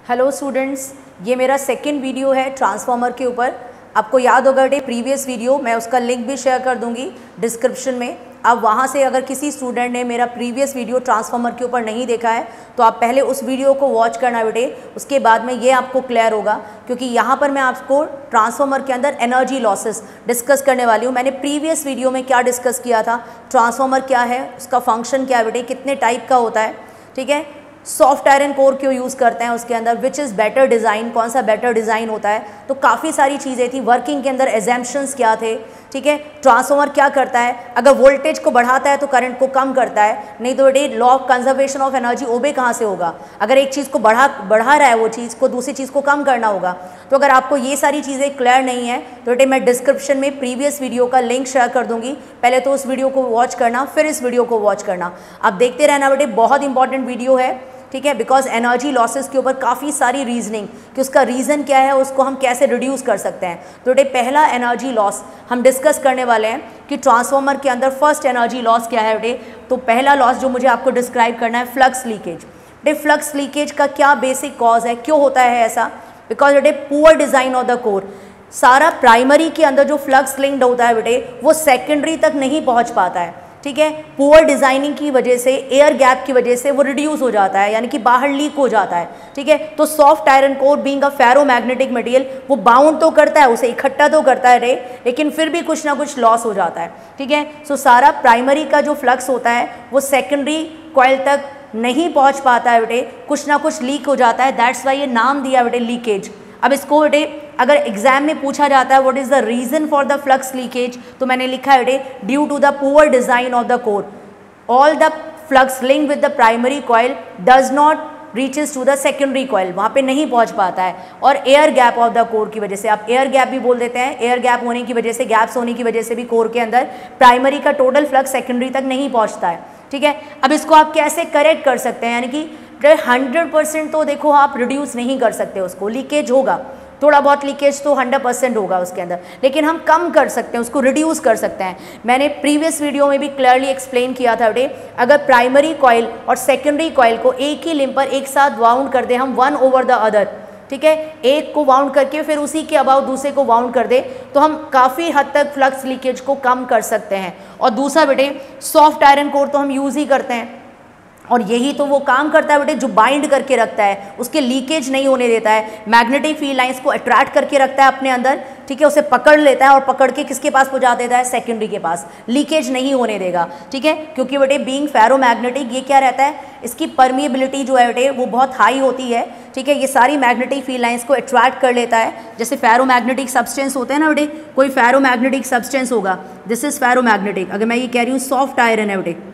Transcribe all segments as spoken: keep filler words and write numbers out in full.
Hello students, ये मेरा second video है ट्रांसफार्मर के ऊपर। आपको याद होगा डे प्रीवियस वीडियो, मैं उसका लिंक भी शेयर कर दूंगी डिस्क्रिप्शन में। आप वहाँ से अगर किसी स्टूडेंट ने मेरा प्रीवियस वीडियो ट्रांसफार्मर के ऊपर नहीं देखा है तो आप पहले उस वीडियो को वॉच करना बेटे, उसके बाद में ये आपको क्लियर होगा। क्योंकि यहाँ पर मैं आपको ट्रांसफार्मर के अंदर एनर्जी लॉसेस डिस्कस करने वाली हूँ। मैंने प्रीवियस वीडियो में क्या डिस्कस किया था, ट्रांसफार्मर क्या है, उसका फंक्शन क्या है बेटे, कितने टाइप का होता है, ठीक है, सॉफ्ट आयरन कोर क्यों यूज़ करते हैं उसके अंदर, विच इज़ बेटर डिज़ाइन, कौन सा बेटर डिज़ाइन होता है। तो काफ़ी सारी चीज़ें थी, वर्किंग के अंदर एग्जाम्पशंस क्या थे, ठीक है। ट्रांसफार्मर क्या करता है, अगर वोल्टेज को बढ़ाता है तो करंट को कम करता है, नहीं तो बेटे law of conservation of energy obey कहाँ से होगा। अगर एक चीज़ को बढ़ा बढ़ा रहा है वो चीज़ को दूसरी चीज़ को कम करना होगा। तो अगर आपको ये सारी चीज़ें क्लियर नहीं है तो बेटे मैं डिस्क्रिप्शन में प्रीवियस वीडियो का लिंक शेयर कर दूंगी, पहले तो उस वीडियो को वॉच करना, फिर इस वीडियो को वॉच करना। आप देखते रहना बेटे, बहुत इंपॉर्टेंट वीडियो है, ठीक है। बिकॉज एनर्जी लॉसेस के ऊपर काफ़ी सारी रीजनिंग कि उसका रीज़न क्या है, उसको हम कैसे रिड्यूस कर सकते हैं। तो बेटे पहला एनर्जी लॉस हम डिस्कस करने वाले हैं कि ट्रांसफार्मर के अंदर फर्स्ट एनर्जी लॉस क्या है बेटे। तो पहला लॉस जो मुझे आपको डिस्क्राइब करना है, फ्लक्स लीकेज। बेटे फ्लक्स लीकेज का क्या बेसिक कॉज है, क्यों होता है ऐसा, बिकॉज बेटे poor design of the core. सारा प्राइमरी के अंदर जो फ्लक्स लिंक्ड होता है बेटे वो सेकेंडरी तक नहीं पहुँच पाता है, ठीक है। पुअर डिजाइनिंग की वजह से, एयर गैप की वजह से वो रिड्यूस हो जाता है, यानी कि बाहर लीक हो जाता है, ठीक है। तो soft iron core being a ferromagnetic material, वो बाउंड तो करता है, उसे इकट्ठा तो करता है रे, लेकिन फिर भी कुछ ना कुछ लॉस हो जाता है, ठीक है। सो सारा प्राइमरी का जो फ्लक्स होता है वो सेकेंडरी कॉइल तक नहीं पहुंच पाता है बेटे, कुछ ना कुछ लीक हो जाता है। दैट्स वाई ये नाम दिया बेटे लीकेज। अब इसको बेटे अगर एग्जाम में पूछा जाता है what is the reason for the flux leakage, तो मैंने लिखा है बेटे due to the poor design of the core, all the flux link with the primary coil does not reaches to the secondary coil, वहाँ पे नहीं पहुँच पाता है। और air gap of the core की वजह से, आप एयर गैप भी बोल देते हैं, एयर गैप होने की वजह से, गैप्स होने की वजह से भी कोर के अंदर प्राइमरी का टोटल फ्लक्स सेकेंडरी तक नहीं पहुँचता है, ठीक है। अब इसको आप कैसे करेक्ट कर सकते हैं, यानी कि हंड्रेड परसेंट तो देखो आप रिड्यूस नहीं कर सकते, उसको लीकेज होगा, थोड़ा बहुत लीकेज तो हंड्रेड परसेंट होगा उसके अंदर, लेकिन हम कम कर सकते हैं, उसको रिड्यूस कर सकते हैं। मैंने प्रीवियस वीडियो में भी क्लियरली एक्सप्लेन किया था बेटे, अगर प्राइमरी कॉइल और सेकेंडरी कॉइल को एक ही लिंब पर एक साथ वाउंड कर दे हम, वन ओवर द अदर, ठीक है, एक को वाउंड करके फिर उसी के अबाउट दूसरे को वाउंड कर दे, तो हम काफ़ी हद तक फ्लक्स लीकेज को कम कर सकते हैं। और दूसरा बेटे सॉफ्ट आयरन कोर तो हम यूज़ ही करते हैं, और यही तो वो काम करता है बेटे जो बाइंड करके रखता है, उसके लीकेज नहीं होने देता है, मैग्नेटिक फील्ड लाइंस को अट्रैक्ट करके रखता है अपने अंदर, ठीक है, उसे पकड़ लेता है और पकड़ के किसके पास पहुंचा देता है, सेकेंडरी के पास, लीकेज नहीं होने देगा, ठीक है। क्योंकि बेटे बीइंग फेरोमैग्नेटिक ये क्या रहता है, इसकी परमिएबिलिटी जो है बेटे वो बहुत हाई होती है, ठीक है। ये सारी मैग्नेटिक फील्ड लाइंस को अट्रैक्ट कर लेता है, जैसे फेरोमैग्नेटिक सब्सटेंस होते हैं ना बेटे, कोई फेरोमैग्नेटिक सब्सटेंस होगा, दिस इज फेरोमैग्नेटिक। अगर मैं ये कह रही हूँ सॉफ्ट आयरन है बेटे,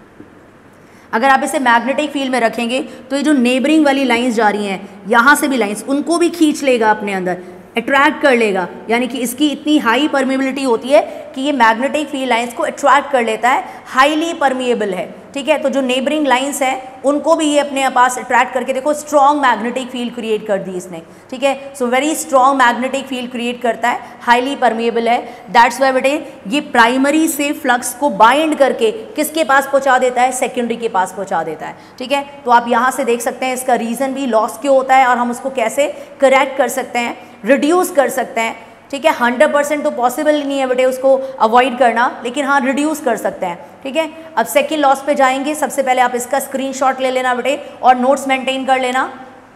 अगर आप इसे मैग्नेटिक फील्ड में रखेंगे तो ये जो नेबरिंग वाली लाइंस जा रही हैं, यहाँ से भी लाइंस, उनको भी खींच लेगा अपने अंदर, अट्रैक्ट कर लेगा, यानी कि इसकी इतनी हाई परमिएबिलिटी होती है कि ये मैग्नेटिक फील्ड लाइंस को अट्रैक्ट कर लेता है, हाईली परमिएबल है, ठीक है। तो जो नेबरिंग लाइंस हैं उनको भी ये अपने पास अट्रैक्ट करके, देखो स्ट्रॉन्ग मैग्नेटिक फील्ड क्रिएट कर दी इसने, ठीक है। So very strong magnetic field create करता है, हाईली परमिएबल है। दैट्स वाई बेटे ये प्राइमरी से फ्लक्स को बाइंड करके किसके पास पहुंचा देता है, सेकेंडरी के पास पहुंचा देता है, ठीक है। तो आप यहाँ से देख सकते हैं इसका रीज़न भी लॉस क्यों होता है और हम उसको कैसे करेक्ट कर सकते हैं, रिड्यूस कर सकते हैं, ठीक है। हंड्रेड परसेंट तो पॉसिबल नहीं है बेटे उसको अवॉइड करना, लेकिन हाँ रिड्यूस कर सकते हैं, ठीक है। अब सेकंड लॉस पे जाएंगे, सबसे पहले आप इसका स्क्रीनशॉट ले लेना बेटे और नोट्स मेंटेन कर लेना।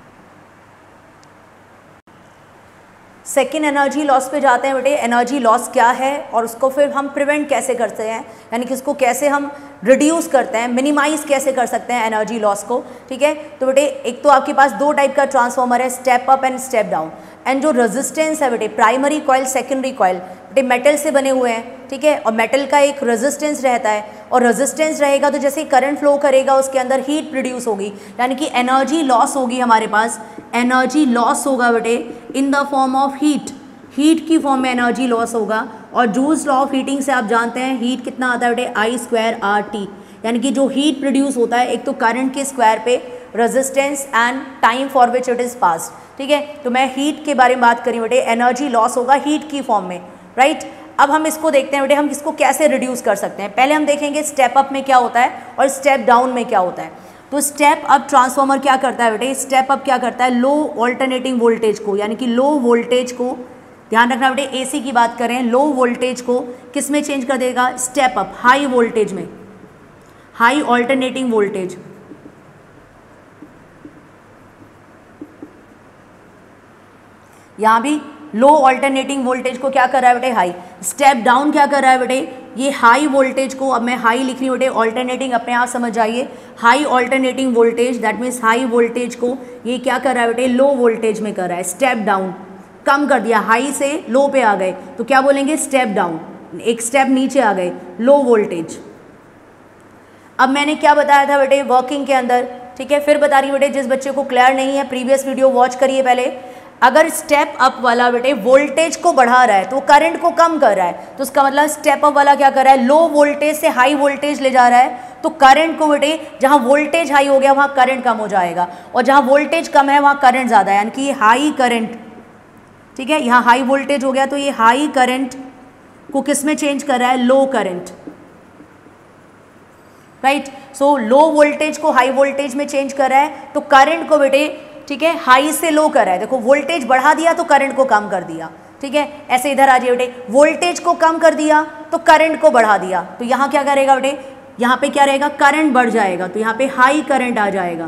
सेकेंड एनर्जी लॉस पे जाते हैं बेटे, एनर्जी लॉस क्या है और उसको फिर हम प्रिवेंट कैसे करते हैं, यानी कि उसको कैसे हम रिड्यूस करते हैं, मिनिमाइज कैसे कर सकते हैं एनर्जी लॉस को, ठीक है। तो बेटे एक तो आपके पास दो टाइप का ट्रांसफार्मर है, step up and step down. And जो रेजिस्टेंस है बेटे, प्राइमरी कॉइल सेकेंडरी कॉइल बेटे मेटल से बने हुए हैं, ठीक है, और मेटल का एक रेजिस्टेंस रहता है, और रेजिस्टेंस रहेगा तो जैसे करंट फ्लो करेगा उसके अंदर हीट प्रोड्यूस होगी, यानी कि एनर्जी लॉस होगी हमारे पास, एनर्जी लॉस होगा बेटे in the form of heat, heat की फॉर्म में एनर्जी लॉस होगा। और जूल्स लॉ ऑफ हीटिंग से आप जानते हैं हीट कितना आता है बेटे, आई स्क्वायर आर टी, यानी कि जो हीट प्रोड्यूस होता है एक तो करंट के स्क्वायर पे, resistance and time for which it is pass, ठीक है। तो मैं हीट के बारे में बात करी बेटे, एनर्जी लॉस होगा हीट की फॉर्म में, राइट। अब हम इसको देखते हैं बेटे हम इसको कैसे रिड्यूस कर सकते हैं। पहले हम देखेंगे स्टेप अप में क्या होता है और स्टेप डाउन में क्या होता है। तो स्टेप अप ट्रांसफॉर्मर क्या करता है बेटे, स्टेप अप क्या करता है, लो ऑल्टरनेटिंग वोल्टेज को, यानी कि लो वोल्टेज को, ध्यान रखना बेटे एसी की बात करें, लो वोल्टेज को किस में चेंज कर देगा, स्टेप अप, हाई वोल्टेज में, हाई ऑल्टरनेटिंग वोल्टेज। यहां भी लो ऑल्टरनेटिंग वोल्टेज को क्या कर रहा है बेटे, हाई। स्टेप डाउन क्या कर रहा है बेटे, ये हाई वोल्टेज को, अब मैं हाई लिख रही हूँ बेटे, ऑल्टरनेटिंग अपने आप समझ जाइए, high alternating voltage that means high voltage को ये क्या कर रहा है बेटे, लो वोल्टेज में कर रहा है। स्टेप डाउन कम कर दिया, हाई से लो पे आ गए तो क्या बोलेंगे, स्टेप डाउन, एक स्टेप नीचे आ गए, लो वोल्टेज। अब मैंने क्या बताया था बेटे वर्किंग के अंदर, ठीक है, फिर बता रही हूँ बेटे, जिस बच्चे को क्लियर नहीं है प्रीवियस वीडियो वॉच करिए पहले। अगर स्टेप अप वाला बेटे वोल्टेज को बढ़ा रहा है तो करंट को कम कर रहा है, तो उसका मतलब स्टेप अप वाला क्या कर रहा है, लो वोल्टेज से हाई वोल्टेज ले जा रहा है, तो करंट को बेटे जहां वोल्टेज हाई हो गया वहां करंट कम हो जाएगा, और जहां वोल्टेज कम है वहां करंट ज़्यादा है, यानी कि ये हाई करंट, ठीक है, यहाँ हाई वोल्टेज हो गया तो ये हाई करंट को किस में चेंज कर रहा है, low current, right. So low voltage को हाई वोल्टेज में चेंज कर रहा है, तो करंट को बेटे, ठीक है, हाई से लो कर रहा है, देखो वोल्टेज बढ़ा दिया तो करंट को कम कर दिया, ठीक है। ऐसे इधर आ जाइए बेटे, वोल्टेज को कम कर दिया तो करंट को बढ़ा दिया, तो यहाँ क्या करेगा बेटे, यहाँ पे क्या रहेगा, करंट बढ़ जाएगा, तो यहाँ पे हाई करंट आ जाएगा।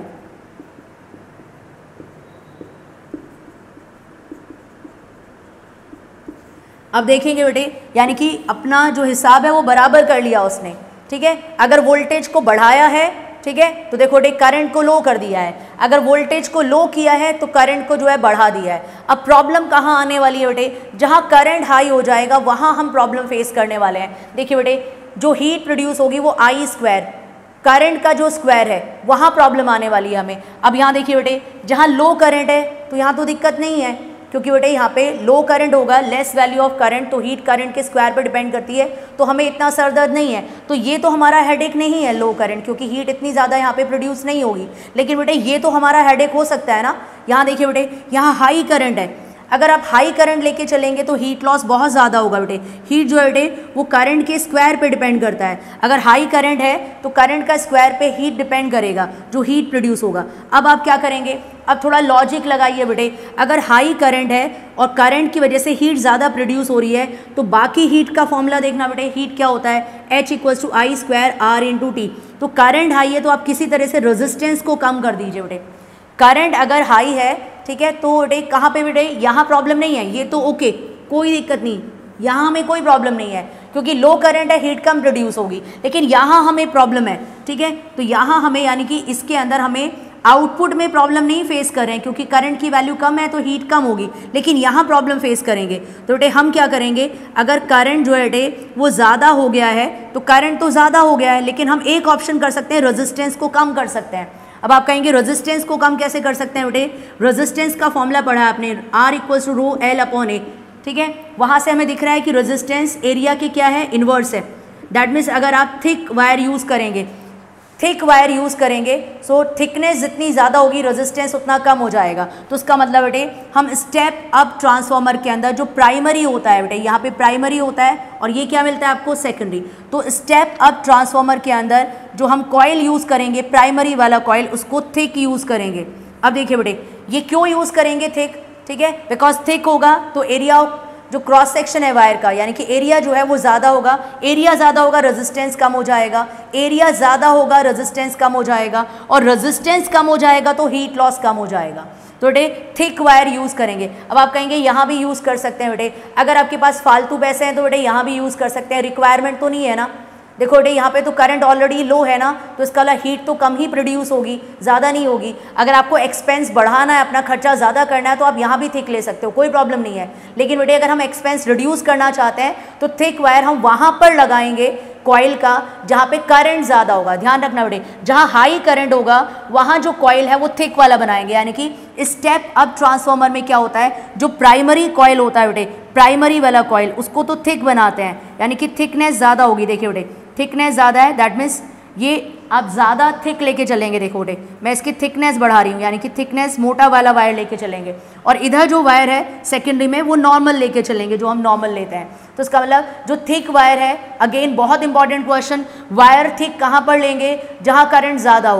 अब देखेंगे बेटे, यानी कि अपना जो हिसाब है वो बराबर कर लिया उसने, ठीक है। अगर वोल्टेज को बढ़ाया है, ठीक है, तो देखो बेटे करंट को लो कर दिया है, अगर वोल्टेज को लो किया है तो करंट को जो है बढ़ा दिया है। अब प्रॉब्लम कहाँ आने वाली है बेटे, जहाँ करंट हाई हो जाएगा वहाँ हम प्रॉब्लम फेस करने वाले हैं। देखिए बेटे, जो हीट प्रोड्यूस होगी वो आई स्क्वायर, करंट का जो स्क्वायर है वहाँ प्रॉब्लम आने वाली है हमें। अब यहाँ देखिए बेटे, जहाँ लो करंट है तो यहाँ तो दिक्कत नहीं है, क्योंकि बेटे यहाँ पे लो करंट होगा, लेस वैल्यू ऑफ करंट, तो हीट करंट के स्क्वायर पर डिपेंड करती है, तो हमें इतना सर दर्द नहीं है, तो ये तो हमारा हेडेक नहीं है लो करंट, क्योंकि हीट इतनी ज़्यादा यहाँ पे प्रोड्यूस नहीं होगी। लेकिन बेटे ये तो हमारा हेडेक हो सकता है ना। यहाँ देखिए बेटे, यहाँ हाई करंट है, अगर आप हाई करंट लेके चलेंगे तो हीट लॉस बहुत ज़्यादा होगा बेटे। हीट जो है बेटे वो करंट के स्क्वायर पे डिपेंड करता है, अगर हाई करंट है तो करंट का स्क्वायर पे हीट डिपेंड करेगा, जो हीट प्रोड्यूस होगा। अब आप क्या करेंगे, अब थोड़ा लॉजिक लगाइए बेटे, अगर हाई करंट है और करंट की वजह से हीट ज़्यादा प्रोड्यूस हो रही है तो बाकी हीट का फॉर्मूला देखना बेटे, हीट क्या होता है, H equals to I square R into T. तो करंट हाई है तो आप किसी तरह से रेजिस्टेंस को कम कर दीजिए बेटे। करंट अगर हाई है, ठीक है, तो बेटे कहाँ पे बेटे, यहाँ प्रॉब्लम नहीं है, ये तो ओके, कोई दिक्कत नहीं, यहाँ हमें कोई प्रॉब्लम नहीं है, क्योंकि लो करंट है, हीट कम प्रोड्यूस होगी। लेकिन यहाँ हमें प्रॉब्लम है, ठीक है, तो यहाँ हमें यानी कि इसके अंदर हमें आउटपुट में प्रॉब्लम नहीं फेस कर रहे हैं, क्योंकि करंट की वैल्यू कम है तो हीट कम होगी, लेकिन यहाँ प्रॉब्लम फेस करेंगे। तो बेटे हम क्या करेंगे, अगर करंट जो है बेटे वो ज़्यादा हो गया है, तो करंट तो ज़्यादा हो गया है, लेकिन हम एक ऑप्शन कर सकते हैं, रेजिस्टेंस को कम कर सकते हैं। अब आप कहेंगे रेजिस्टेंस को कम कैसे कर सकते हैं बेटे, रेजिस्टेंस का फॉर्मूला पढ़ा है आपने, R equals to rho L upon A, ठीक है। वहाँ से हमें दिख रहा है कि रेजिस्टेंस एरिया की क्या है, इन्वर्स है। दैट मीन्स अगर आप थिक वायर यूज़ करेंगे, थिक वायर यूज़ करेंगे, सो थिकनेस जितनी ज़्यादा होगी रेजिस्टेंस उतना कम हो जाएगा। तो उसका मतलब बेटे हम स्टेप अप ट्रांसफॉर्मर के अंदर जो प्राइमरी होता है बेटे, यहाँ पे प्राइमरी होता है और ये क्या मिलता है आपको, सेकेंडरी। तो स्टेप अप ट्रांसफॉर्मर के अंदर जो हम कॉइल यूज़ करेंगे, प्राइमरी वाला कॉइल, उसको थिक यूज़ करेंगे। अब देखिए बेटे, ये क्यों यूज़ करेंगे थिक, ठीक है, बिकॉज थिक होगा तो एरिया जो क्रॉस सेक्शन है वायर का, यानी कि एरिया जो है वो ज़्यादा होगा, एरिया ज़्यादा होगा रेजिस्टेंस कम हो जाएगा, एरिया ज़्यादा होगा रेजिस्टेंस कम हो जाएगा, और रेजिस्टेंस कम हो जाएगा तो हीट लॉस कम हो जाएगा। तो बेटे थिक वायर यूज़ करेंगे। अब आप कहेंगे यहाँ भी यूज़ कर सकते हैं बेटे, अगर आपके पास फालतू पैसे हैं तो बेटे यहाँ भी यूज़ कर सकते हैं, रिक्वायरमेंट तो नहीं है ना। देखो बेटे यहाँ पे तो करंट ऑलरेडी लो है ना, तो इसका वाला हीट तो कम ही प्रोड्यूस होगी, ज़्यादा नहीं होगी। अगर आपको एक्सपेंस बढ़ाना है, अपना खर्चा ज़्यादा करना है, तो आप यहाँ भी थिक ले सकते हो, कोई प्रॉब्लम नहीं है। लेकिन बेटे अगर हम एक्सपेंस रिड्यूस करना चाहते हैं तो थिक वायर हम वहाँ पर लगाएंगे कॉइल का जहाँ पे करंट ज़्यादा होगा। ध्यान रखना बेटे, जहाँ हाई करंट होगा वहाँ जो कॉइल है वो थिक वाला बनाएंगे। यानी कि स्टेप अप ट्रांसफॉर्मर में क्या होता है, जो प्राइमरी कॉइल होता है बेटे, प्राइमरी वाला कॉइल, उसको तो थिक बनाते हैं, यानी कि थिकनेस ज़्यादा होगी। देखिए बेटे थिकनेस ज़्यादा है, दैट मीन्स ये आप ज़्यादा थिक लेके चलेंगे। देखो बेटे मैं इसकी थिकनेस बढ़ा रही हूँ, यानी कि थिकनेस मोटा वाला वायर लेके चलेंगे, और इधर जो वायर है सेकेंडरी में वो नॉर्मल लेके चलेंगे, जो हम नॉर्मल लेते हैं। तो इसका मतलब जो थिक वायर है, अगेन बहुत इंपॉर्टेंट क्वेश्चन, वायर थिक कहाँ पर लेंगे, जहाँ करंट ज़्यादा होगा।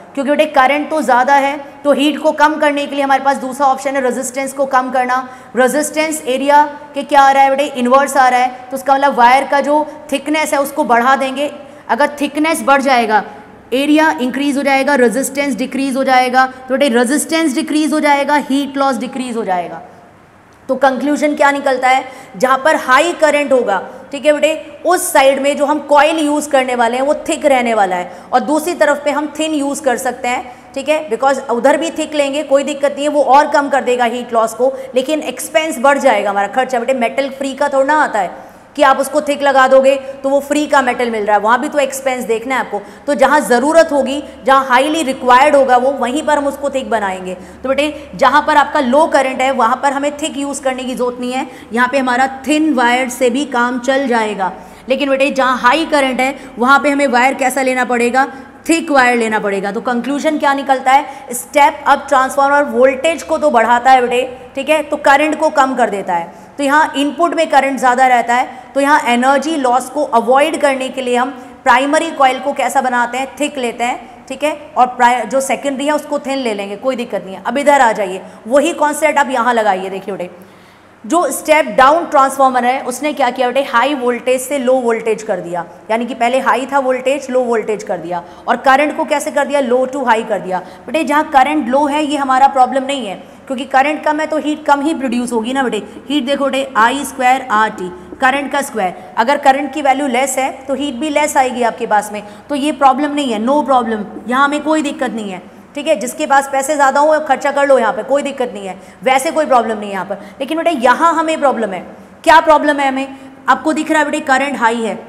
क्योंकि बेटे करंट तो ज़्यादा है, तो हीट को कम करने के लिए हमारे पास दूसरा ऑप्शन है रेजिस्टेंस को कम करना। रेजिस्टेंस एरिया के क्या आ रहा है बेटे, इन्वर्स आ रहा है, तो उसका मतलब वायर का जो थिकनेस है उसको बढ़ा देंगे। अगर थिकनेस बढ़ जाएगा एरिया इंक्रीज हो जाएगा, रेजिस्टेंस डिक्रीज हो जाएगा, तो बेटे रेजिस्टेंस डिक्रीज हो जाएगा, हीट लॉस डिक्रीज हो जाएगा। तो कंक्लूजन क्या निकलता है, जहाँ पर हाई करंट होगा, ठीक है बेटे, उस साइड में जो हम कॉइल यूज़ करने वाले हैं वो थिक रहने वाला है, और दूसरी तरफ पे हम थिन यूज़ कर सकते हैं, ठीक है, बिकॉज उधर भी थिक लेंगे कोई दिक्कत नहीं है, वो और कम कर देगा हीट लॉस को, लेकिन एक्सपेंस बढ़ जाएगा हमारा खर्चा। बेटे मेटल फ्री का थोड़ा ना आता है कि आप उसको थिक लगा दोगे तो वो फ्री का मेटल मिल रहा है, वहाँ भी तो एक्सपेंस देखना है आपको। तो जहाँ ज़रूरत होगी, जहाँ हाईली रिक्वायर्ड होगा, वो वहीं पर हम उसको थिक बनाएंगे। तो बेटे जहाँ पर आपका लो करंट है वहाँ पर हमें थिक यूज़ करने की ज़रूरत नहीं है, यहाँ पे हमारा थिन वायर से भी काम चल जाएगा। लेकिन बेटे जहाँ हाई करंट है वहाँ पर हमें वायर कैसा लेना पड़ेगा, थिक वायर लेना पड़ेगा। तो कंक्लूजन क्या निकलता है, स्टेप अप ट्रांसफार्मर वोल्टेज को तो बढ़ाता है बेटे, ठीक है, तो करंट को कम कर देता है। तो यहाँ इनपुट में करंट ज़्यादा रहता है, तो यहाँ एनर्जी लॉस को अवॉइड करने के लिए हम प्राइमरी कॉइल को कैसा बनाते हैं, थिक लेते हैं, ठीक है, और जो सेकेंडरी है उसको थिन ले लेंगे, कोई दिक्कत नहीं है। अब इधर आ जाइए, वही कॉन्सेप्ट आप यहाँ लगाइए। देखिए बेटे जो स्टेप डाउन ट्रांसफार्मर है उसने क्या किया बेटे, हाई वोल्टेज से लो वोल्टेज कर दिया, यानी कि पहले हाई था वोल्टेज, लो वोल्टेज कर दिया, और करंट को कैसे कर दिया, लो टू हाई कर दिया। बेटे जहाँ करंट लो है ये हमारा प्रॉब्लम नहीं है, क्योंकि करंट कम है तो हीट कम ही प्रोड्यूस होगी ना बेटे। हीट देखो बेटे I square R T, current का स्क्वायर, अगर करंट की वैल्यू लेस है तो हीट भी लेस आएगी आपके पास में, तो ये प्रॉब्लम नहीं है, नो प्रॉब्लम, यहाँ में कोई दिक्कत नहीं है, ठीक है। जिसके पास पैसे ज़्यादा हो खर्चा कर लो, यहाँ पे कोई दिक्कत नहीं है, वैसे कोई प्रॉब्लम नहीं है यहाँ पर। लेकिन बेटे यहाँ हमें प्रॉब्लम है, क्या प्रॉब्लम है हमें, आपको दिख रहा है बेटे करंट हाई है,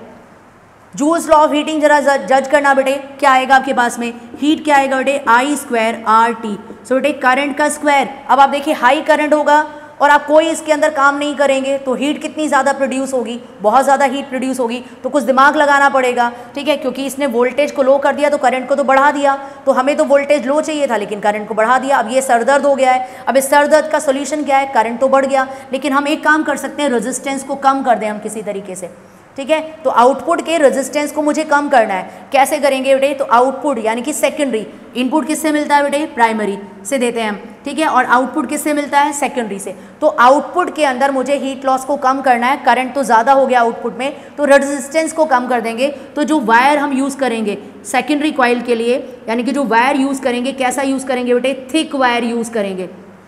जूल्स लॉ ऑफ हीटिंग जरा जज करना बेटे, क्या आएगा आपके पास में, हीट क्या आएगा बेटे, I square R T, so बेटे करंट का स्क्वायर। अब आप देखिए हाई करंट होगा और आप कोई इसके अंदर काम नहीं करेंगे तो हीट कितनी ज़्यादा प्रोड्यूस होगी, बहुत ज़्यादा हीट प्रोड्यूस होगी, तो कुछ दिमाग लगाना पड़ेगा, ठीक है, क्योंकि इसने वोल्टेज को लो कर दिया तो करंट को तो बढ़ा दिया, तो हमें तो वोल्टेज लो चाहिए था लेकिन करंट को बढ़ा दिया। अब ये सरदर्द हो गया है, अब इस सरदर्द का सोल्यूशन क्या है, करंट तो बढ़ गया, लेकिन हम एक काम कर सकते हैं, रेजिस्टेंस को कम कर दें हम किसी तरीके से, ठीक है। तो आउटपुट के रेजिस्टेंस को मुझे कम करना है, कैसे करेंगे बेटे, तो आउटपुट यानी कि सेकेंडरी, इनपुट किससे मिलता है बेटे, प्राइमरी से देते हैं हम, ठीक है, और आउटपुट किससे मिलता है, सेकेंडरी से। तो आउटपुट के अंदर मुझे हीट लॉस को कम करना है, करंट तो ज़्यादा हो गया आउटपुट में, तो रेजिस्टेंस को कम कर देंगे। तो जो वायर हम यूज़ करेंगे सेकेंडरी कॉइल के लिए, यानी कि जो वायर यूज़ करेंगे कैसा यूज़ करेंगे बेटे, थिक वायर यूज़ करेंगे।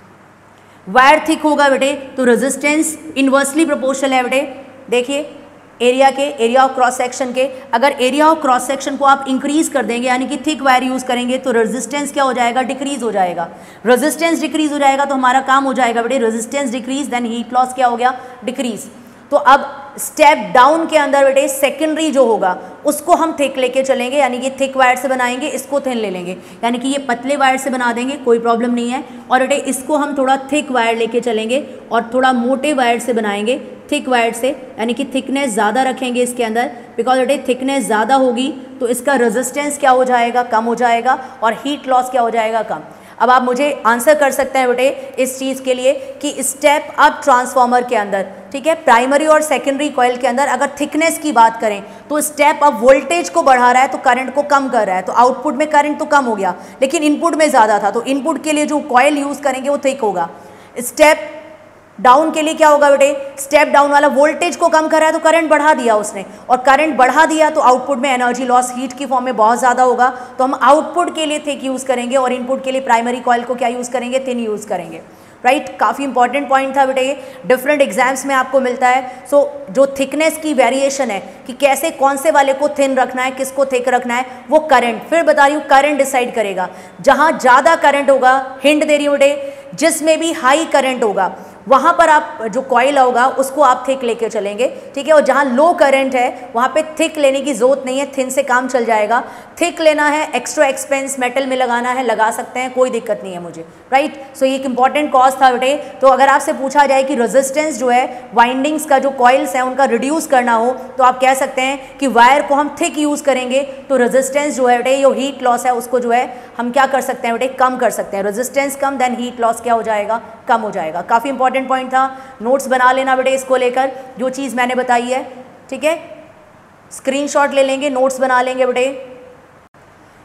वायर थिक होगा बेटे तो रेजिस्टेंस इनवर्सली प्रोपोर्शनल है बेटे। देखिए एरिया के, एरिया ऑफ क्रॉस सेक्शन के, अगर एरिया ऑफ क्रॉस सेक्शन को आप इंक्रीज कर देंगे यानी कि थिक वायर यूज़ करेंगे तो रेजिस्टेंस क्या हो जाएगा, डिक्रीज हो जाएगा। रेजिस्टेंस डिक्रीज हो जाएगा तो हमारा काम हो जाएगा बेटे, resistance decrease then heat loss क्या हो गया, डिक्रीज। तो अब स्टेप डाउन के अंदर बेटे सेकेंडरी जो होगा उसको हम थिक लेके चलेंगे, यानी कि थिक वायर से बनाएंगे, इसको थिन ले लेंगे, यानी कि ये पतले वायर से बना देंगे, कोई प्रॉब्लम नहीं है, और बेटे इसको हम थोड़ा थिक वायर लेके चलेंगे और थोड़ा मोटे वायर से बनाएंगे, थिक वायर से, यानी कि थिकनेस ज़्यादा रखेंगे इसके अंदर, बिकॉज बेटे थिकनेस ज़्यादा होगी तो इसका रेजिस्टेंस क्या हो जाएगा, कम हो जाएगा, और हीट लॉस क्या हो जाएगा, कम। अब आप मुझे आंसर कर सकते हैं बेटे इस चीज़ के लिए कि स्टेप अप ट्रांसफार्मर के अंदर, ठीक है, प्राइमरी और सेकेंडरी कॉइल के अंदर अगर थिकनेस की बात करें तो स्टेप अप वोल्टेज को बढ़ा रहा है तो करंट को कम कर रहा है, तो आउटपुट में करंट तो कम हो गया लेकिन इनपुट में ज़्यादा था, तो इनपुट के लिए जो कॉइल यूज़ करेंगे वो थिक होगा। स्टेप डाउन के लिए क्या होगा बेटे, स्टेप डाउन वाला वोल्टेज को कम कर रहा है तो करंट बढ़ा दिया उसने, और करंट बढ़ा दिया तो आउटपुट में एनर्जी लॉस हीट की फॉर्म में बहुत ज़्यादा होगा, तो हम आउटपुट के लिए थिक यूज़ करेंगे और इनपुट के लिए प्राइमरी कॉइल को क्या यूज़ करेंगे, थिन यूज़ करेंगे, राइट right? काफ़ी इंपॉर्टेंट पॉइंट था बेटे ये, डिफरेंट एग्जाम्स में आपको मिलता है। सो so, जो थिकनेस की वेरिएशन है कि कैसे कौन से वाले को थिन रखना है, किसको थिक रखना है, वो करंट, फिर बता रही हूँ करंट डिसाइड करेगा। जहाँ ज़्यादा करंट होगा, हिंट दे रही हूँ बेटे, जिसमें भी हाई करंट होगा वहाँ पर आप जो कॉइल होगा उसको आप थिक लेके चलेंगे, ठीक है, और जहाँ लो करंट है वहाँ पे थिक लेने की ज़रूरत नहीं है, थिन से काम चल जाएगा। थिक लेना है, एक्स्ट्रा एक्सपेंस मेटल में लगाना है, लगा सकते हैं, कोई दिक्कत नहीं है मुझे, राइट। सो ये एक इंपॉर्टेंट कॉज था बेटे। तो अगर आपसे पूछा जाए कि रेजिस्टेंस जो है वाइंडिंग्स का जो कॉइल्स हैं उनका रिड्यूस करना हो तो आप कह सकते हैं कि वायर को हम थिक यूज़ करेंगे तो रेजिस्टेंस जो है बेटे, जो हीट लॉस है उसको जो है हम क्या कर सकते हैं बेटे, कम कर सकते हैं। रेजिस्टेंस कम देन हीट लॉस क्या हो जाएगा, कम हो जाएगा। काफ़ी इंपॉर्टेंट पॉइंट था, नोट्स बना लेना बेटे इसको लेकर, जो चीज़ मैंने बताई है, ठीक है, स्क्रीनशॉट ले लेंगे, नोट्स बना लेंगे बेटे।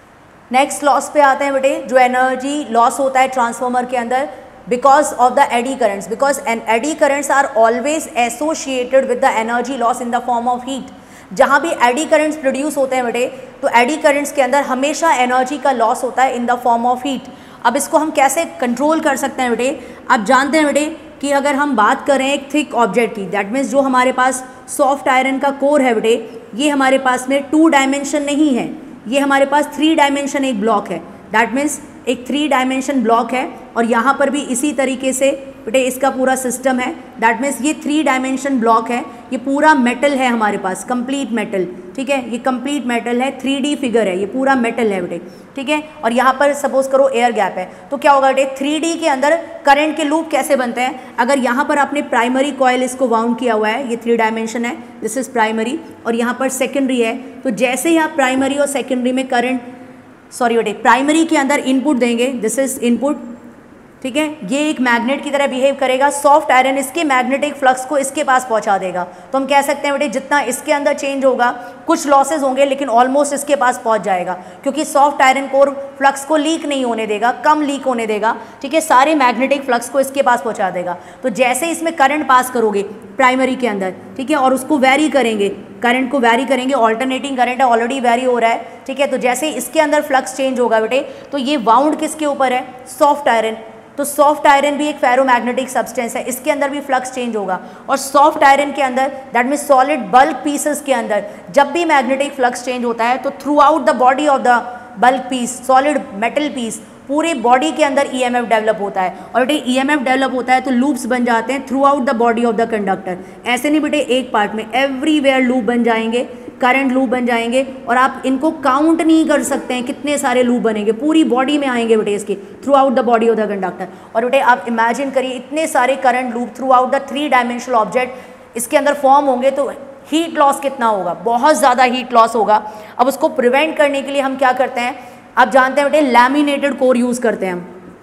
नेक्स्ट लॉस पे आते हैं बेटे, जो एनर्जी लॉस होता है ट्रांसफॉर्मर के अंदर because of the eddy currents, because an eddy currents are always associated with the energy loss in the form of heat. जहाँ भी एडी करंट्स प्रोड्यूस होते हैं बेटे, तो एडी करंट्स के अंदर हमेशा एनर्जी का लॉस होता है in the form of heat. अब इसको हम कैसे कंट्रोल कर सकते हैं बेटे, आप जानते हैं बेटे कि अगर हम बात करें एक थिक ऑब्जेक्ट की, दैट मीन्स जो हमारे पास सॉफ्ट आयरन का कोर है बेटे, ये हमारे पास में टू डायमेंशन नहीं है, ये हमारे पास थ्री डायमेंशन एक ब्लॉक है। दैट मीन्स एक थ्री डायमेंशन ब्लॉक है और यहाँ पर भी इसी तरीके से बेटे इसका पूरा सिस्टम है। दैट मीन्स ये थ्री डायमेंशन ब्लॉक है, ये पूरा मेटल है हमारे पास, कंप्लीट मेटल, ठीक है, ये कंप्लीट मेटल है, थ्री डी फिगर है, ये पूरा मेटल है बेटे, ठीक है। और यहाँ पर सपोज करो एयर गैप है, तो क्या होगा बेटे, थ्री डी के अंदर करंट के लूप कैसे बनते हैं, अगर यहाँ पर आपने प्राइमरी कॉयल इसको वाउंड किया हुआ है, ये थ्री डायमेंशन है, दिस इज प्राइमरी, और यहाँ पर सेकेंडरी है, तो जैसे ही आप प्राइमरी और सेकेंडरी में करंट सॉरी बेटे प्राइमरी के अंदर इनपुट देंगे, दिस इज इनपुट, ठीक है, ये एक मैग्नेट की तरह बिहेव करेगा, सॉफ्ट आयरन इसके मैग्नेटिक फ्लक्स को इसके पास पहुंचा देगा। तो हम कह सकते हैं बेटे जितना इसके अंदर चेंज होगा, कुछ लॉसेज होंगे लेकिन ऑलमोस्ट इसके पास पहुंच जाएगा, क्योंकि सॉफ्ट आयरन कोर फ्लक्स को लीक नहीं होने देगा, कम लीक होने देगा, ठीक है, सारे मैग्नेटिक फ्लक्स को इसके पास पहुंचा देगा। तो जैसे इसमें करंट पास करोगे प्राइमरी के अंदर, ठीक है, और उसको वैरी करेंगे, करंट को वैरी करेंगे, ऑल्टरनेटिंग करंट है, ऑलरेडी वैरी हो रहा है, ठीक है, तो जैसे इसके अंदर फ्लक्स चेंज होगा बेटे, तो ये वाउंड किसके ऊपर है, सॉफ्ट आयरन, तो सॉफ्ट आयरन भी एक फेरोमैग्नेटिक सब्सटेंस है, इसके अंदर भी फ्लक्स चेंज होगा, और सॉफ्ट आयरन के अंदर that mean solid bulk pieces के अंदर जब भी मैग्नेटिक फ्लक्स चेंज होता है, तो throughout the body of the bulk piece, solid metal piece, पूरे बॉडी के अंदर ईएमएफ डेवलप होता है, और बेटे ईएमएफ डेवलप होता है तो लूप्स बन जाते हैं throughout the body of the conductor. ऐसे नहीं बेटे एक पार्ट में, एवरीवेयर लूप बन जाएंगे, करंट लूप बन जाएंगे, और आप इनको काउंट नहीं कर सकते हैं कितने सारे लूप बनेंगे, पूरी बॉडी में आएंगे बेटे इसके, throughout the body of the conductor. और बेटे आप इमेजिन करिए इतने सारे current loop throughout the three dimensional object इसके अंदर फॉर्म होंगे, तो हीट लॉस कितना होगा, बहुत ज़्यादा हीट लॉस होगा। अब उसको प्रिवेंट करने के लिए हम क्या करते हैं, आप जानते हैं बेटे लैमिनेटेड कोर यूज़ करते हैं हम।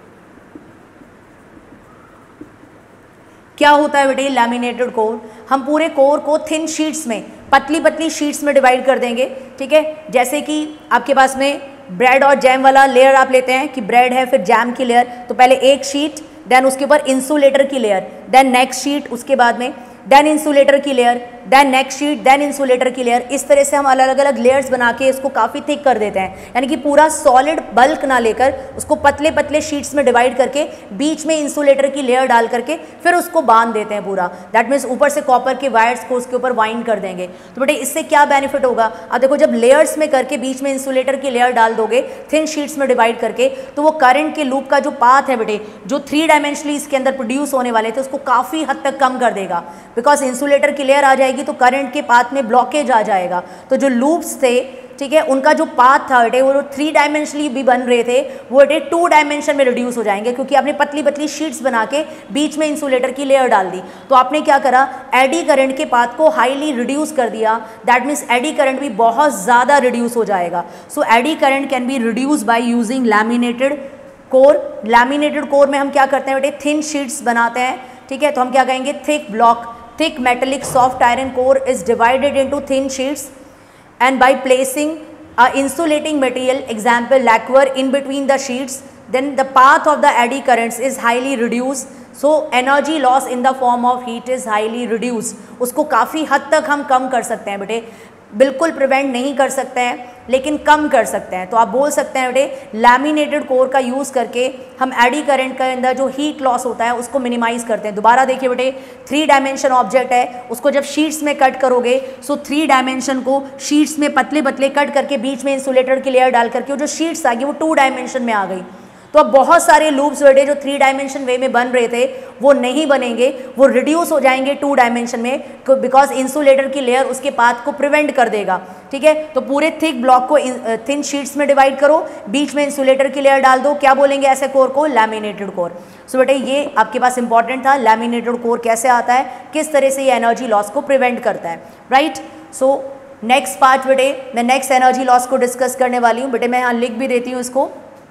क्या होता है बेटे लैमिनेटेड कोर, हम पूरे कोर को थिन शीट्स में, पतली पतली शीट्स में डिवाइड कर देंगे, ठीक है, जैसे कि आपके पास में ब्रेड और जैम वाला लेयर आप लेते हैं कि ब्रेड है फिर जैम की लेयर, तो पहले एक शीट, देन उसके ऊपर इंसुलेटर की लेयर, देन नेक्स्ट शीट, उसके बाद में देन इंसुलेटर की layer, then next sheet, then insulator की लेयर। इस तरह से हम अलग अलग लेयर्स बना के इसको काफ़ी थिक कर देते हैं, यानी कि पूरा सॉलिड बल्क ना लेकर उसको पतले पतले शीट्स में डिवाइड करके बीच में इंसुलेटर की लेयर डाल करके फिर उसको बांध देते हैं पूरा। दैट मीन्स ऊपर से कॉपर के वायर्स को उसके ऊपर वाइंड कर देंगे। तो बेटे इससे क्या बेनिफिट होगा, अब देखो जब लेयर्स में करके बीच में इंसुलेटर की लेयर डाल दोगे थिन शीट्स में डिवाइड करके, तो वो करंट के लूप का जो पाथ है बेटे, जो थ्री डायमेंशनली इसके अंदर प्रोड्यूस होने वाले थे, उसको काफ़ी हद तक कम कर देगा, बिकॉज इंसुलेटर की लेयर आ जाएगी तो करंट के पाथ में ब्लॉकेज आ जाएगा। तो जो लूप्स थे, ठीक है, उनका जो पाथ था बेटे, वो थ्री डायमेंशनली भी बन रहे थे, वो बेटे टू डायमेंशन में रिड्यूस हो जाएंगे, क्योंकि आपने पतली पतली शीट्स बना के बीच में इंसुलेटर की लेयर डाल दी। तो आपने क्या करा, एडी करंट के पाथ को हाईली रिड्यूस कर दिया। दैट मीन्स एडी करंट भी बहुत ज़्यादा रिड्यूस हो जाएगा। So eddy current can be reduce by using laminated core. Laminated core में हम क्या करते हैं बेटे, थिन शीट्स बनाते हैं, ठीक है, तो हम क्या कहेंगे, thick block, thick metallic soft iron core is divided into thin sheets, and by placing a insulating material, example lacquer, in between the sheets, then the path of the eddy currents is highly reduced, so energy loss in the form of heat is highly reduced. उसको काफ़ी हद तक हम कम कर सकते हैं बेटे, बिल्कुल प्रिवेंट नहीं कर सकते हैं लेकिन कम कर सकते हैं। तो आप बोल सकते हैं बेटे लैमिनेटेड कोर का यूज़ करके हम एडी करंट के अंदर जो हीट लॉस होता है उसको मिनिमाइज करते हैं। दोबारा देखिए बेटे, थ्री डायमेंशन ऑब्जेक्ट है, उसको जब शीट्स में कट करोगे, सो थ्री डायमेंशन को शीट्स में पतले पतले कट करके बीच में इंसुलेटर की लेयर डाल करके जो शीट्स आ गई वो टू डायमेंशन में आ गई। तो अब बहुत सारे लूप्स बेटे जो थ्री डायमेंशन वे में बन रहे थे वो नहीं बनेंगे, वो रिड्यूस हो जाएंगे टू डायमेंशन में, बिकॉज इंसुलेटर की लेयर उसके पाथ को प्रिवेंट कर देगा, ठीक है। तो पूरे थिक ब्लॉक को थिन शीट्स में डिवाइड करो, बीच में इंसुलेटर की लेयर डाल दो, क्या बोलेंगे ऐसे कोर को, लैमिनेटेड कोर। सो बेटे ये आपके पास इंपॉर्टेंट था, लैमिनेटेड कोर कैसे आता है, किस तरह से ये एनर्जी लॉस को प्रिवेंट करता है, राइट। सो नेक्स्ट पार्ट बेटे, मैं नेक्स्ट एनर्जी लॉस को डिस्कस करने वाली हूँ बेटे, मैं यहाँ लिख भी देती हूँ इसको।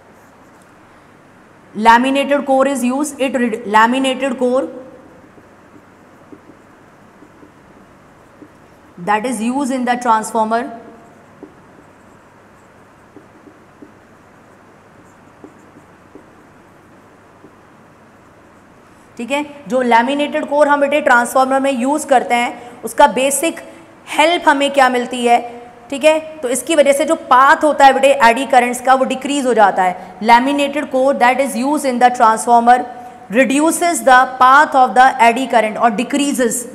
laminated core is used, it laminated core that is used in the transformer ठीक है। जो लैमिनेटेड कोर हम बेटे ट्रांसफार्मर में यूज़ करते हैं उसका बेसिक हेल्प हमें क्या मिलती है, ठीक है। तो इसकी वजह से जो पाथ होता है बेटे एडी करंट्स का वो डिक्रीज हो जाता है। Laminated core that is use in the transformer reduces the path of the eddy current और डिक्रीजेस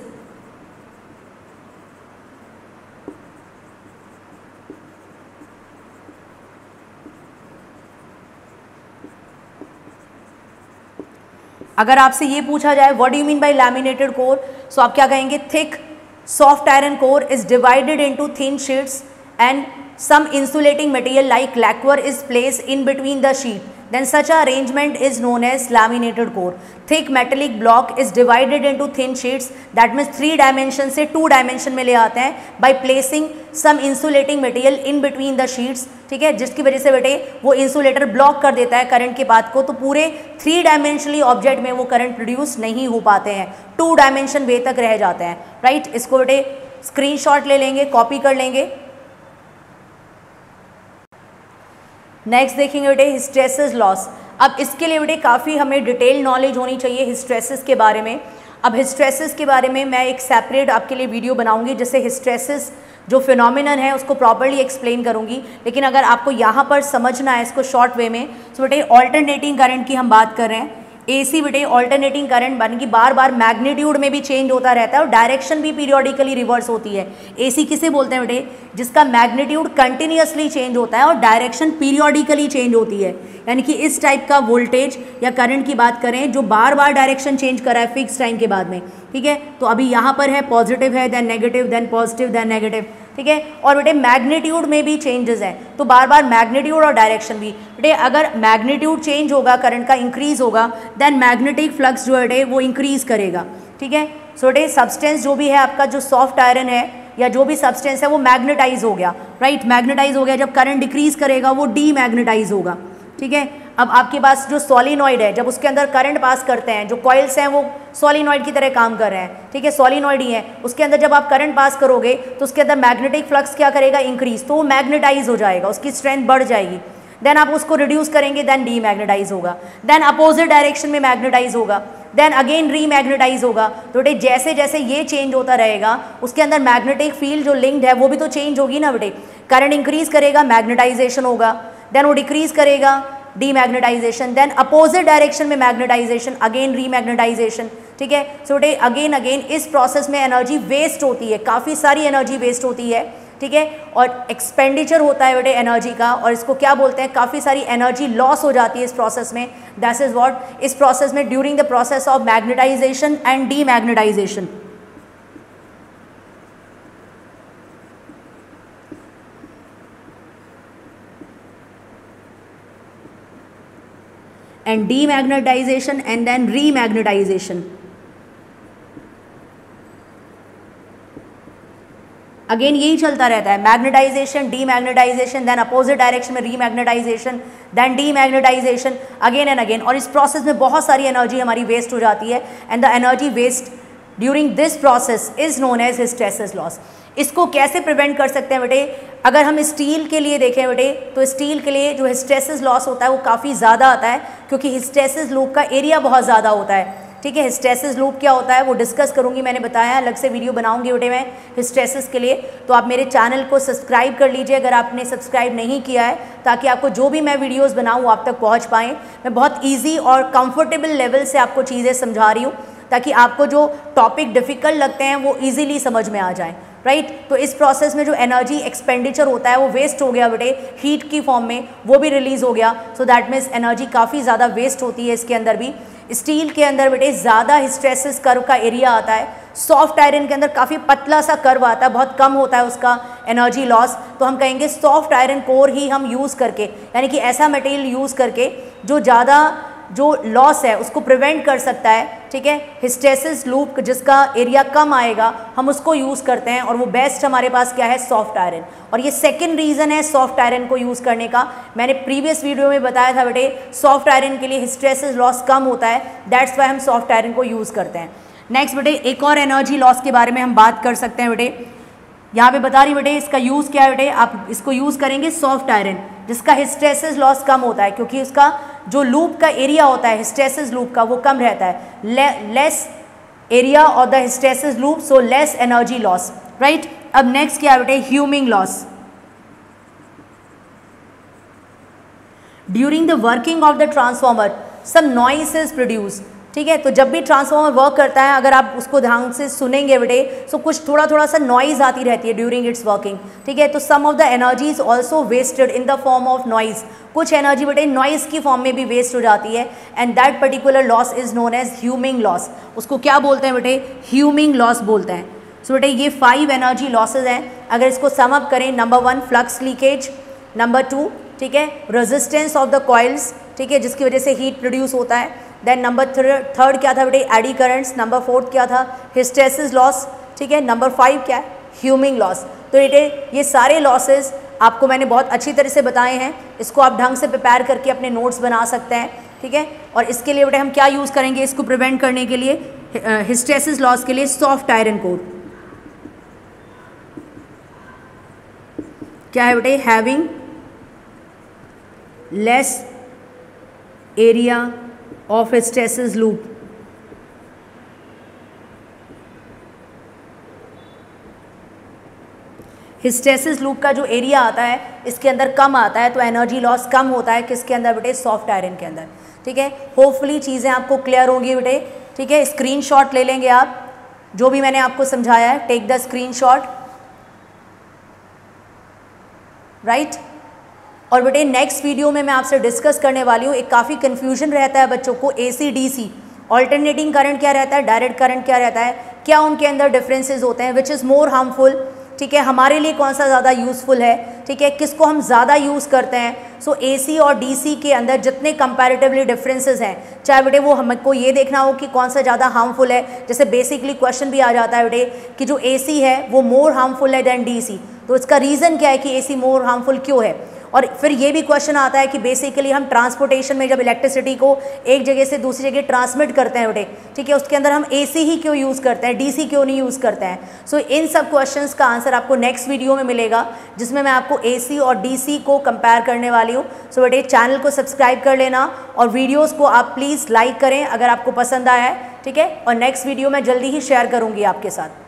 अगर आपसे ये पूछा जाए what do you mean by laminated core, so आप क्या कहेंगे, thick soft iron core is divided into thin sheets and some insulating material like lacquer is placed in between the sheet, then such a arrangement is known as laminated core. Thick metallic block is divided into thin sheets, that means three dimension से two dimension में ले आते हैं by placing some insulating material in between the sheets, ठीक है, जिसकी वजह से बेटे वो इंसुलेटर ब्लॉक कर देता है करंट के पाथ को, तो पूरे थ्री डायमेंशनली ऑब्जेक्ट में वो करंट प्रोड्यूस नहीं हो पाते हैं, टू डायमेंशन वे तक रह जाते हैं, राइट। इसको बेटे स्क्रीनशॉट ले लेंगे, कॉपी कर लेंगे। नेक्स्ट देखेंगे बेटे हिस्टेरेसिस लॉस। अब इसके लिए बेटे काफ़ी हमें डिटेल नॉलेज होनी चाहिए हिस्टेरेसिस के बारे में। अब हिस्टेरेसिस के बारे में मैं एक सेपरेट आपके लिए वीडियो बनाऊंगी जिससे हिस्टेरेसिस जो फिनोमिनन है उसको प्रॉपर्ली एक्सप्लेन करूंगी, लेकिन अगर आपको यहाँ पर समझना है इसको शॉर्ट वे में, तो बेटे ऑल्टरनेटिंग करंट की हम बात कर रहे हैं। एसी बेटे ऑल्टरनेटिंग करंट बन की बार बार मैग्नीट्यूड में भी चेंज होता रहता है और डायरेक्शन भी पीरियोडिकली रिवर्स होती है। एसी किसे बोलते हैं बेटे, जिसका मैग्नीट्यूड कंटिन्यूअसली चेंज होता है और डायरेक्शन पीरियोडिकली चेंज होती है, यानी कि इस टाइप का वोल्टेज या करंट की बात करें जो बार बार डायरेक्शन चेंज करा है फिक्स टाइम के बाद में, ठीक है। तो अभी यहाँ पर है पॉजिटिव है, then negative, then positive, then negative, ठीक है। और बेटे मैग्नीट्यूड में भी चेंजेस हैं, तो बार बार मैग्नीट्यूड और डायरेक्शन भी बेटे, अगर मैग्नीट्यूड चेंज होगा करंट का इंक्रीज होगा, देन मैग्नेटिक फ्लक्स जो है वो इंक्रीज करेगा, ठीक है। सो बेटे सब्सटेंस जो भी है आपका, जो सॉफ्ट आयरन है या जो भी सब्सटेंस है वो मैग्नेटाइज हो गया, राइट, मैग्नेटाइज हो गया। जब करंट डिक्रीज करेगा वो डी मैग्नेटाइज होगा, ठीक है। अब आपके पास जो सॉलिनॉइड है, जब उसके अंदर करंट पास करते हैं, जो कॉइल्स हैं वो सॉलिनॉइड की तरह काम कर रहे हैं, ठीक है, सॉलिनॉइड ही है, उसके अंदर जब आप करंट पास करोगे तो उसके अंदर मैग्नेटिक फ्लक्स क्या करेगा, इंक्रीज, तो वो मैग्नेटाइज हो जाएगा, उसकी स्ट्रेंथ बढ़ जाएगी। देन आप उसको रिड्यूस करेंगे, देन डी मैग्नेटाइज होगा, देन अपोजिट डायरेक्शन में मैग्नेटाइज होगा, देन अगेन री मैग्नेटाइज होगा। तो बेटे जैसे जैसे ये चेंज होता रहेगा उसके अंदर मैग्नेटिक फील्ड जो लिंक्ड है वो भी तो चेंज होगी ना बेटे। करंट इंक्रीज करेगा, मैग्नेटाइजेशन होगा, देन वो डिक्रीज करेगा, डीमैग्नेटाइजेशन, देन अपोजिट डायरेक्शन में मैग्नेटाइजेशन, अगेन रीमैग्नेटाइजेशन, ठीक है। सो बेटे अगेन अगेन इस प्रोसेस में एनर्जी वेस्ट होती है, काफ़ी सारी एनर्जी वेस्ट होती है, ठीक है, और एक्सपेंडिचर होता है बेटे एनर्जी का, और इसको क्या बोलते हैं, काफ़ी सारी एनर्जी लॉस हो जाती है इस प्रोसेस में। दैट इज व्हाट, इस प्रोसेस में during the process of magnetization and demagnetization. and demagnetization and then remagnetization. Again यही चलता रहता है, magnetization, demagnetization, then opposite direction में remagnetization, then demagnetization, again and again. और इस प्रोसेस में बहुत सारी एनर्जी हमारी वेस्ट हो जाती है, and the energy waste during this process is known as hysteresis loss. इसको कैसे प्रिवेंट कर सकते हैं बेटे, अगर हम स्टील के लिए देखें बेटे, तो स्टील के लिए जो हिस्टेरेसिस लॉस होता है वो काफ़ी ज़्यादा आता है, क्योंकि हिस्टेरेसिस लूप का एरिया बहुत ज़्यादा होता है, ठीक है। हिस्टेरेसिस लूप क्या होता है वो डिस्कस करूंगी, मैंने बताया अलग से वीडियो बनाऊंगी बेटे मैं हिस्टेरेसिस के लिए। तो आप मेरे चैनल को सब्सक्राइब कर लीजिए अगर आपने सब्सक्राइब नहीं किया है, ताकि आपको जो भी मैं वीडियोस बनाऊं आप तक पहुंच पाएँ। मैं बहुत ईजी और कंफर्टेबल लेवल से आपको चीज़ें समझा रही हूँ, ताकि आपको जो टॉपिक डिफ़िकल्ट लगते हैं वो ईजिली समझ में आ जाएँ, राइट right? तो इस प्रोसेस में जो एनर्जी एक्सपेंडिचर होता है वो वेस्ट हो गया बेटे, हीट की फॉर्म में वो भी रिलीज़ हो गया। सो दैट मीन्स एनर्जी काफ़ी ज़्यादा वेस्ट होती है इसके अंदर भी। स्टील के अंदर बेटे ज़्यादा हिस्टेरेसिस कर्व का एरिया आता है, सॉफ्ट आयरन के अंदर काफ़ी पतला सा कर्व आता है, बहुत कम होता है उसका एनर्जी लॉस। तो हम कहेंगे सॉफ्ट आयरन कोर ही हम यूज़ करके, यानी कि ऐसा मटेरियल यूज़ करके जो ज़्यादा जो लॉस है उसको प्रिवेंट कर सकता है, ठीक है। हिस्टेरेसिस लूप जिसका एरिया कम आएगा हम उसको यूज़ करते हैं, और वो बेस्ट हमारे पास क्या है, सॉफ्ट आयरन। और ये सेकंड रीज़न है सॉफ्ट आयरन को यूज़ करने का। मैंने प्रीवियस वीडियो में बताया था बेटे, सॉफ्ट आयरन के लिए हिस्टेरेसिस लॉस कम होता है, दैट्स वाई हम सॉफ्ट आयरन को यूज़ करते हैं। नेक्स्ट बेटे एक और एनर्जी लॉस के बारे में हम बात कर सकते हैं बेटे, यहाँ पे बता रही बेटे इसका यूज़ क्या है बेटे, आप इसको यूज़ करेंगे सॉफ्ट आयरन, जिसका हिस्टैसिस लॉस कम होता है, क्योंकि उसका जो लूप का एरिया होता है हिस्टैसिस लूप का वो कम रहता है, less area of the hysteresis loop, so less energy loss, right. अब नेक्स्ट क्या है बेटे, humming loss. During the working of the transformer some noise is produce, ठीक है। तो जब भी ट्रांसफॉर्मर वर्क करता है, अगर आप उसको ध्यान से सुनेंगे बेटे, तो कुछ थोड़ा थोड़ा सा नॉइज आती रहती है ड्यूरिंग इट्स वर्किंग, ठीक है। तो some of the energy is also wasted in the form of noise, कुछ एनर्जी बेटे नॉइज की फॉर्म में भी वेस्ट हो जाती है, and that particular loss is known as humming loss. उसको क्या बोलते हैं बेटे, ह्यूमिंग लॉस बोलते हैं। सो बेटे ये फाइव एनर्जी लॉसेज हैं, अगर इसको सम अप करें, number one flux leakage, number two, ठीक है, रेजिस्टेंस ऑफ द कॉइल्स, ठीक है, जिसकी वजह से हीट प्रोड्यूस होता है। देन नंबर थर्ड क्या था बेटे, एडी करंट्स। नंबर फोर्थ क्या था, हिस्टैसिस लॉस, ठीक है। नंबर फाइव क्या है, ह्यूमिंग लॉस। तो बेटे ये सारे लॉसेज आपको मैंने बहुत अच्छी तरह से बताए हैं, इसको आप ढंग से प्रिपेयर करके अपने नोट्स बना सकते हैं, ठीक है। और इसके लिए बेटे हम क्या यूज़ करेंगे, इसको प्रिवेंट करने के लिए, हिस्टैसिस लॉस के लिए सॉफ्ट आयरन कोर। क्या है बेटे, having less area of hysteresis loop, hysteresis loop का जो एरिया आता है इसके अंदर कम आता है, तो एनर्जी लॉस कम होता है किसके अंदर बेटे, सॉफ्ट आयरन के अंदर, ठीक है। होपफुली चीज़ें आपको क्लियर होंगी बेटे, ठीक है। स्क्रीनशॉट ले लेंगे आप, जो भी मैंने आपको समझाया है, टेक द स्क्रीनशॉट, राइट। और बेटे नेक्स्ट वीडियो में मैं आपसे डिस्कस करने वाली हूँ, एक काफ़ी कन्फ्यूजन रहता है बच्चों को, एसी डीसी, ऑल्टरनेटिंग करंट क्या रहता है, डायरेक्ट करंट क्या रहता है, क्या उनके अंदर डिफरेंसेस होते हैं, विच इज़ मोर हार्मफुल, ठीक है, हमारे लिए कौन सा ज़्यादा यूज़फुल है, ठीक है, किसको हम ज़्यादा यूज़ करते हैं। सो एसी और डीसी के अंदर जितने कंपैरेटिवली डिफरेंसेस हैं, चाहे बेटे वो हमको ये देखना हो कि कौन सा ज़्यादा हार्मफुल है, जैसे बेसिकली क्वेश्चन भी आ जाता है बेटे कि जो एसी है वो मोर हार्मफुल है दैन डीसी, तो इसका रीज़न क्या है कि एसी मोर हार्मफुल क्यों है। और फिर ये भी क्वेश्चन आता है कि बेसिकली हम ट्रांसपोर्टेशन में जब इलेक्ट्रिसिटी को एक जगह से दूसरी जगह ट्रांसमिट करते हैं बेटे, ठीक है, उसके अंदर हम एसी ही क्यों यूज़ करते हैं, डीसी क्यों नहीं यूज़ करते हैं। सो so, इन सब क्वेश्चंस का आंसर आपको नेक्स्ट वीडियो में मिलेगा, जिसमें मैं आपको एसी और डीसी को कंपेयर करने वाली हूँ। सो so, बेटे चैनल को सब्सक्राइब कर लेना और वीडियोज़ को आप प्लीज़ लाइक करें अगर आपको पसंद आया है, ठीक है। और नेक्स्ट वीडियो मैं जल्दी ही शेयर करूँगी आपके साथ।